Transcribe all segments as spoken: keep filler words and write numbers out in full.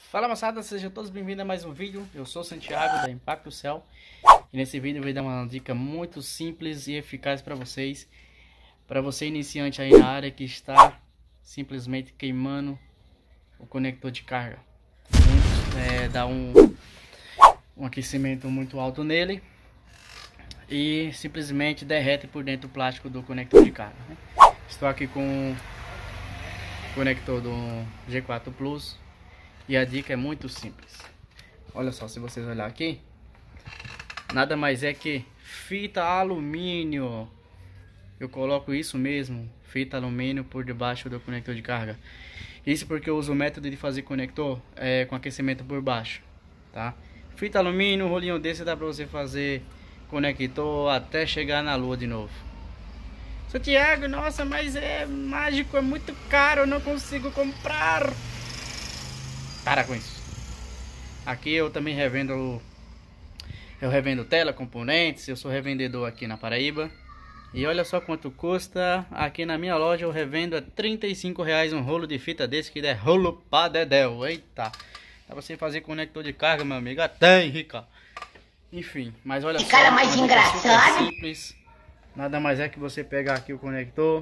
Fala moçada, sejam todos bem-vindos a mais um vídeo. Eu sou o Santiago da Impacto Cell e nesse vídeo eu vou dar uma dica muito simples e eficaz para vocês, para você iniciante aí na área que está simplesmente queimando o conector de carga. É, dá um, um aquecimento muito alto nele e simplesmente derrete por dentro o plástico do conector de carga, né? Estou aqui com o conector do G quatro Plus. E a dica é muito simples. Olha só, se vocês olharem aqui, nada mais é que fita alumínio. Eu coloco isso mesmo, fita alumínio por debaixo do conector de carga. Isso porque eu uso o método de fazer conector é, com aquecimento por baixo, tá? Fita alumínio, um rolinho desse dá pra você fazer conector até chegar na lua de novo. Santiago, nossa, mas é mágico, é muito caro, eu não consigo comprar. Para com isso. Aqui eu também revendo, eu revendo tela, componentes. Eu sou revendedor aqui na Paraíba. E olha só quanto custa. Aqui na minha loja eu revendo a trinta e cinco reais um rolo de fita desse, que é rolo pra dedéu. Eita, pra você fazer conector de carga, meu amigo, até rica. Enfim, mas olha que só, cara mais engraçado. simples. Nada mais é que você pegar aqui o conector.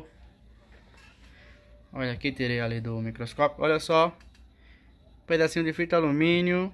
Olha aqui, tirei ali do microscópio. Olha só, pedacinho de fita alumínio.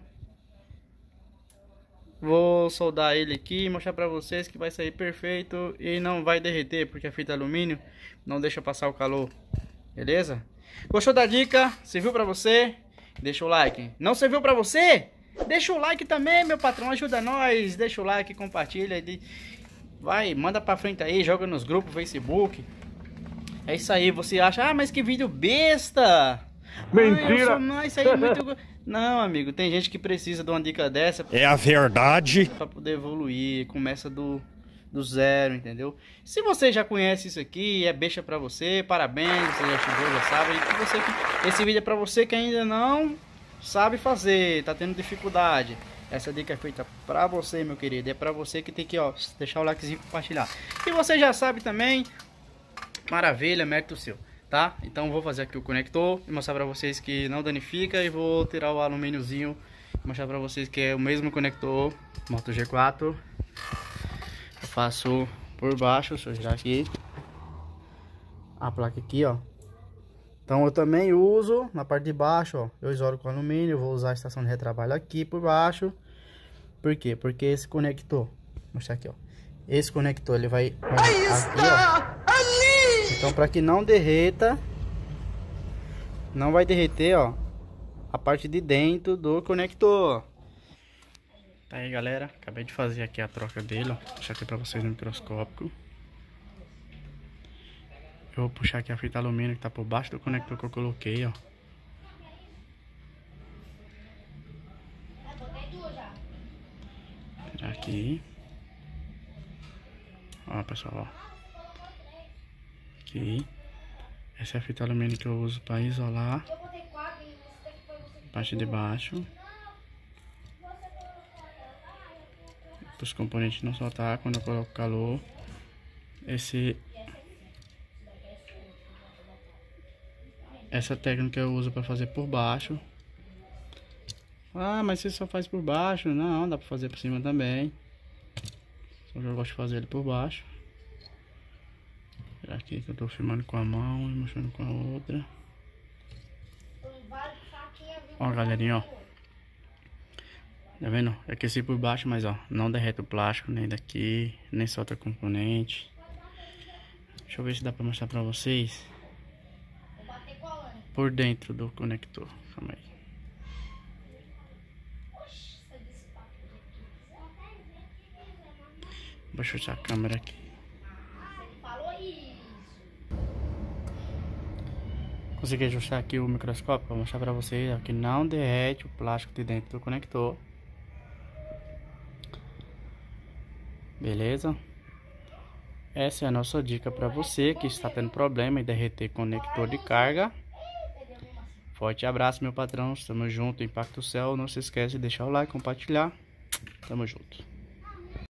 Vou soldar ele aqui e mostrar pra vocês que vai sair perfeito e não vai derreter, porque a fita alumínio não deixa passar o calor. Beleza? Gostou da dica? Serviu pra você? Deixa o like. Não serviu pra você? Deixa o like também, meu patrão, ajuda nós. Deixa o like, compartilha, vai, manda pra frente aí, joga nos grupos, Facebook. É isso aí. Você acha, ah, mas que vídeo besta. Mentira! Ah, não, isso aí é muito... Não, amigo, tem gente que precisa de uma dica dessa. É a verdade. Para poder evoluir, começa do, do zero, entendeu? Se você já conhece isso aqui, é besta pra você, parabéns, você já chegou, já sabe. E você, esse vídeo é pra você que ainda não sabe fazer, tá tendo dificuldade. Essa dica é feita pra você, meu querido. É pra você que tem que, ó, deixar o likezinho e compartilhar. E você já sabe também, maravilha, mérito seu. Tá? Então vou fazer aqui o conector e mostrar pra vocês que não danifica. E vou tirar o alumíniozinho e mostrar pra vocês que é o mesmo conector Moto G quatro. Eu faço por baixo, deixa eu girar aqui a placa aqui, ó. Então eu também uso na parte de baixo, ó. Eu isolo com alumínio, vou usar a estação de retrabalho aqui por baixo. Por quê? Porque esse conector, vou mostrar aqui, ó. Esse conector ele vai aqui, ó. Então, para que não derreta, não vai derreter, ó, a parte de dentro do conector. Tá aí, galera, acabei de fazer aqui a troca dele, ó. Vou deixar aqui para vocês no microscópio. Eu vou puxar aqui a fita alumínio que tá por baixo do conector que eu coloquei, ó. Tirar aqui. Ó, pessoal, ó. Aqui. Essa é a fita alumínio que eu uso para isolar a parte de baixo, para os componentes não soltar quando eu coloco calor. Esse essa técnica eu uso para fazer por baixo. Ah, mas você só faz por baixo? Não, dá para fazer por cima também, só que eu gosto de fazer ele por baixo. Aqui que eu tô filmando com a mão e mostrando com a outra. Ó, galerinha, ó. Tá vendo? Eu aqueci por baixo, mas ó, não derrete o plástico nem daqui, nem solta componente. Deixa eu ver se dá pra mostrar pra vocês por dentro do conector. Calma aí. Vou ajustar a câmera aqui. Consegui ajustar aqui o microscópio para mostrar para vocês, ó, que não derrete o plástico de dentro do conector. Beleza? Essa é a nossa dica para você que está tendo problema em derreter conector de carga. Forte abraço, meu patrão. Estamos junto, Impacto Cell. Não se esquece de deixar o like, compartilhar. Tamo junto.